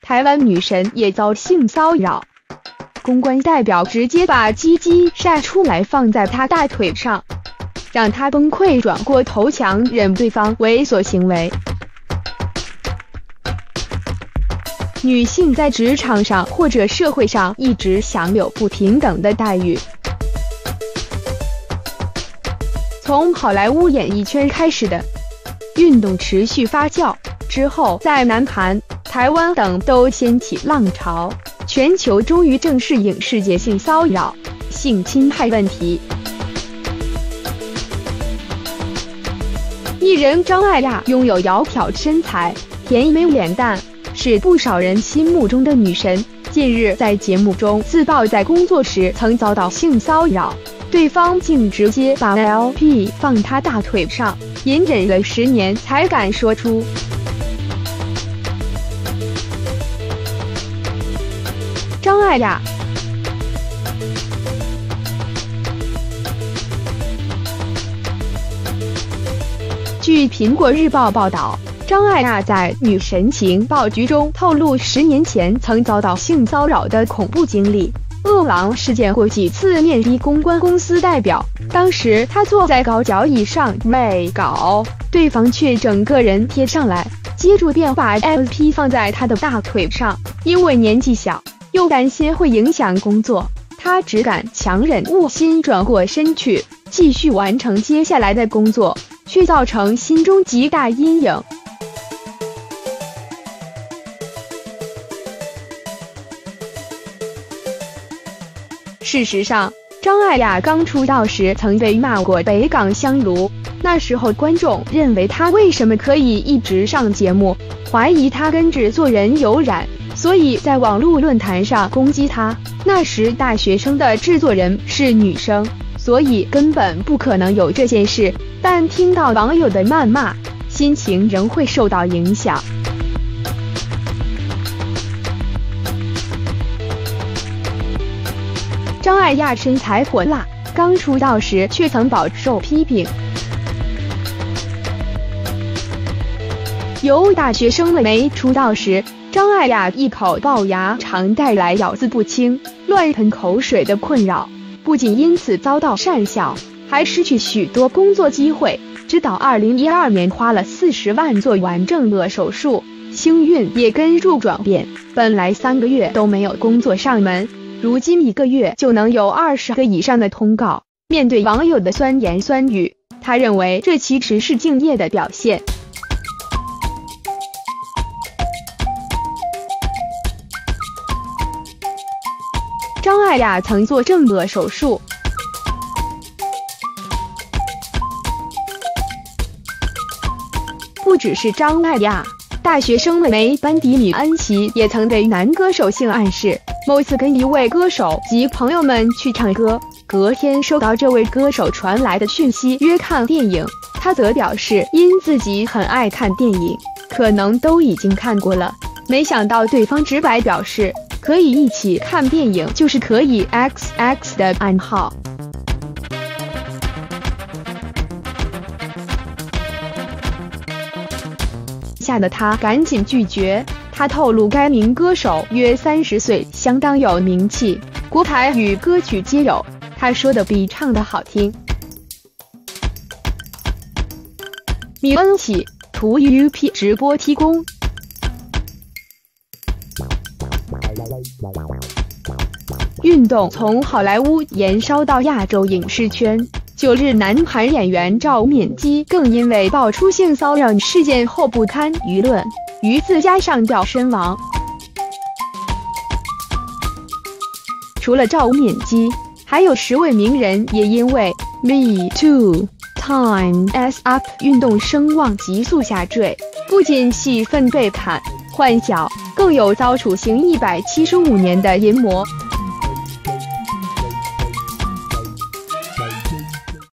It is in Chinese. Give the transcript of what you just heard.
台湾女神也遭性骚扰，公关代表直接把鸡鸡晒出来放在她大腿上，让她崩溃，转过头强忍对方猥琐行为。女性在职场上或者社会上一直享有不平等的待遇。从好莱坞演艺圈开始的运动持续发酵之后，在南韩、台湾等都掀起浪潮，全球终于正式影视界性骚扰、性侵害问题。艺人张艾嘉拥有窈窕身材、甜美脸蛋，是不少人心目中的女神。近日在节目中自曝在工作时曾遭到性骚扰，对方竟直接把 LP 放她大腿上，隐忍了10年才敢说出。张艾嘉据苹果日报报道，张艾嘉在《女神情报局》中透露10年前曾遭到性骚扰的恐怖经历。饿狼事件过几次面逼公关公司代表，当时他坐在高脚椅上没搞，对方却整个人贴上来，接住便把 LP 放在他的大腿上。因为年纪小，又担心会影响工作，他只敢强忍恶心，转过身去继续完成接下来的工作，却造成心中极大阴影。事实上，张艾嘉刚出道时曾被骂过北港香炉，那时候观众认为她为什么可以一直上节目，怀疑她跟制作人有染，所以在网络论坛上攻击她。那时大学生的制作人是女生，所以根本不可能有这件事，但听到网友的谩骂，心情仍会受到影响。张艾嘉身材火辣，刚出道时却曾饱受批评。由大学生了没出道时，张艾嘉一口龅牙常带来咬字不清、乱喷口水的困扰，不仅因此遭到讪笑，还失去许多工作机会。直到2012年花了40万做完正颚手术，星运也跟着转变，本来3个月都没有工作上门，如今1个月就能有20个以上的通告。面对网友的酸言酸语，他认为这其实是敬业的表现。张艾嘉曾做正颚手术，不只是张艾嘉，大学生了没班迪米恩奇也曾对男歌手性暗示。某次跟一位歌手及朋友们去唱歌，隔天收到这位歌手传来的讯息约看电影，他则表示因自己很爱看电影，可能都已经看过了。没想到对方直白表示可以一起看电影，就是可以 XX 的暗号。吓得他赶紧拒绝。他透露该名歌手约30岁，相当有名气，国台语歌曲皆有，他说的比唱的好听。米恩奇图 UP 直播提供。运动从好莱坞延烧到亚洲影视圈。9日，南韩演员赵敏基更因为爆出性骚扰事件后不堪舆论，于自家上吊身亡。除了赵敏基，还有10位名人也因为 Me Too Time's Up 运动声望急速下坠，不仅戏份被砍换小，更有遭处刑175年的淫魔。